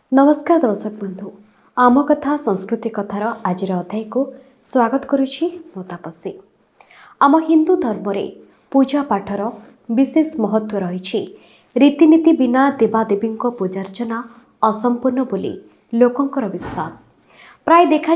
नमस्कार दर्शक बंधु आम कथा संस्कृति कथार आज अध्याय को स्वागत करुछि मो तापसी। आम हिंदू धर्म रे पूजा पाठर विशेष महत्व रही। रीतिनीति बिना देवादेवी पूजार्चना असंपूर्ण बोली लोकंकर विश्वास। प्राय देखा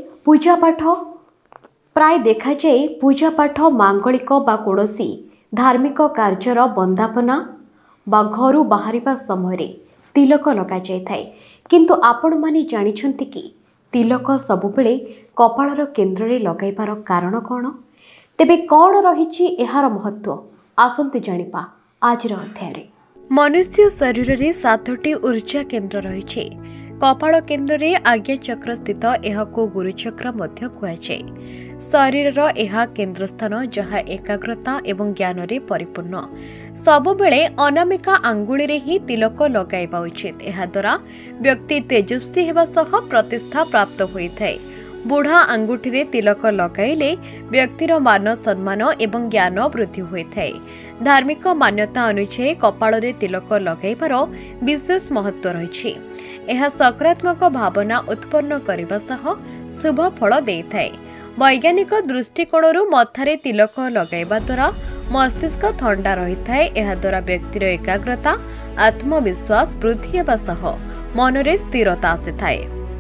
जाए पूजा पाठ मांगलिक बा कौनसी धार्मिक कार्यर बंदापना बा घर बाहरिबा समय तिलक लगा जाए। किंतु आपण माने जानिछंती कि तिलक सबुबेले कपाळर केन्द्र रे लगाइबार कारण कौन? तेबे कौन रही एहार महत्व आसंतु जानिबा आज अध्याय रे। मनुष्य शरीर रे 7टी ऊर्जा केन्द्र रही। कपाळ केन्द्र रे आज्ञा चक्र स्थित एहाको गुरुचक्र मध्य कुआଯାଏ। शरीर एहा केन्द्र स्थान जहाँ एकाग्रता एवं ज्ञान रे परिपूर्ण। सबुबेले अनामिका आंगुली रे ही तिलक लगाइबा उचित। एहा द्वारा व्यक्ति तेजस्वी हेबा सह प्रतिष्ठा प्राप्त होइथाय। बुढ़ा आंगुठी रे तिलक लगाइले व्यक्तिर मान सम्मान एवं ज्ञान वृद्धि होइथाय। धार्मिक मान्यता अनुसार कपाळ रे तिलक लगाइबार विशेष महत्व रही। यह सकारात्मक भावना उत्पन्न करने सह शुभ फल देइथाय। वैज्ञानिक दृष्टिकोण मथारे तिलक लगाइबा द्वारा मस्तिष्क ठंडा रही है। यह द्वारा व्यक्तिर एकाग्रता आत्मविश्वास वृद्धि हेबा सह मनरे स्थिरता आसीथाय।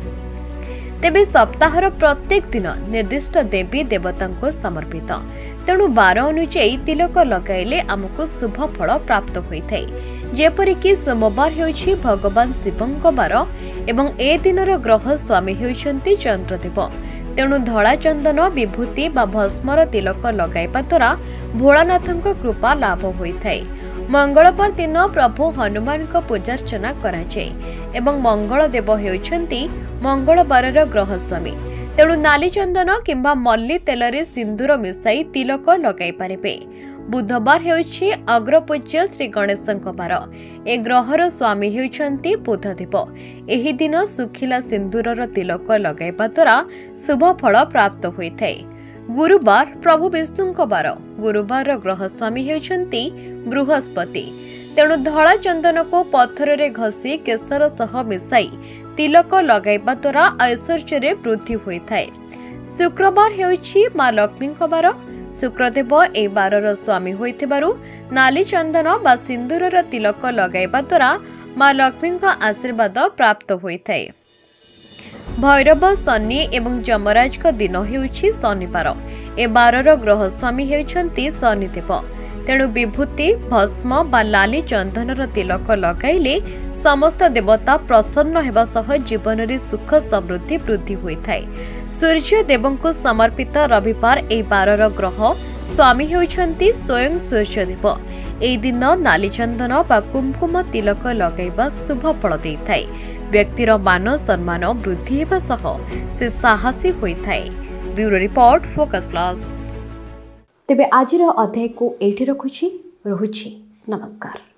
तेबे सप्ताहर प्रत्येक दिन निर्दिष्ट देवी देवता को समर्पित। तेणु बार अनुଯାयी तिलक लगाइले आमको शुभ फल प्राप्त होइथाय। जेपरिक सोमवार हेउछि भगवान शिवंक बार एवं ए दिनर ग्रह स्वामी हेउछन्ति चंद्रदेव। तेणु धला चंदन विभूति बा भस्मर तिलक लगाइबा द्वारा भोलानाथक कृपा लाभ होइथाय। मंगलवार दिन प्रभु हनुमान को पूजार्चना कराଯାଏ एवं मंगल देव हेउछन्ति मंगलवारर ग्रह स्वामी। तेणु नाली चंदन किंबा मल्ली तेलरे सिंदूर मिसाई तिलक लगाई पारिबे। बुधवार हेउछि अग्रपूज्य श्री गणेशଙ୍କ बार। ए ग्रहर स्वामी हेउछन्ति बुधदेव। एही दिन सुखिला सिंदूरर तिलक लगाइबा द्वारा शुभ फल प्राप्त होइथाय। गुरुवार प्रभु विष्णुଙ୍କ बार। गुरुवार ग्रह स्वामी हेउछन्ति बृहस्पति। तेणु धला चंदन को पत्थर रे घसी केसर सह मिसाई तिलक लगाइबा द्वारा ऐश्वर्य वृद्धि होइथाय। शुक्रवार हेउछि मां लक्ष्मीଙ୍କ बार। शुक्रदेव ए बारर स्वामी होइथिबारु नाली चंदन बा सिंदूरर तिलक लगाइबा द्वारा मां लक्ष्मीଙ୍କ आशीर्वाद प्राप्त होइथाय। भैरव शनि एवं जमराज का दिन हेउछि शनिवार। ए बारर ग्रह स्वामी हेउछन्ति शनिदेव। तेणु विभूति भस्म बा लाली चंदनर तिलक लगाइले समस्त देवता प्रसन्न हेबा सह जीवन रे सुख समृद्धि वृद्धि होइथाय। सूर्य देव को समर्पित रविवार ए बारर ग्रह स्वामी हेउछन्ति स्वयं सूर्यदेव। ए दिन नाली चंदन बा कुमकुम तिलक लगाइबा शुभ फल देइथाय। व्यक्तिर मान सम्मान वृद्धि हेबा सह से साहसी होइथाय। Bureau report Focus Plus. तेबे आजिर अध्याय को एठी रखुछि। नमस्कार।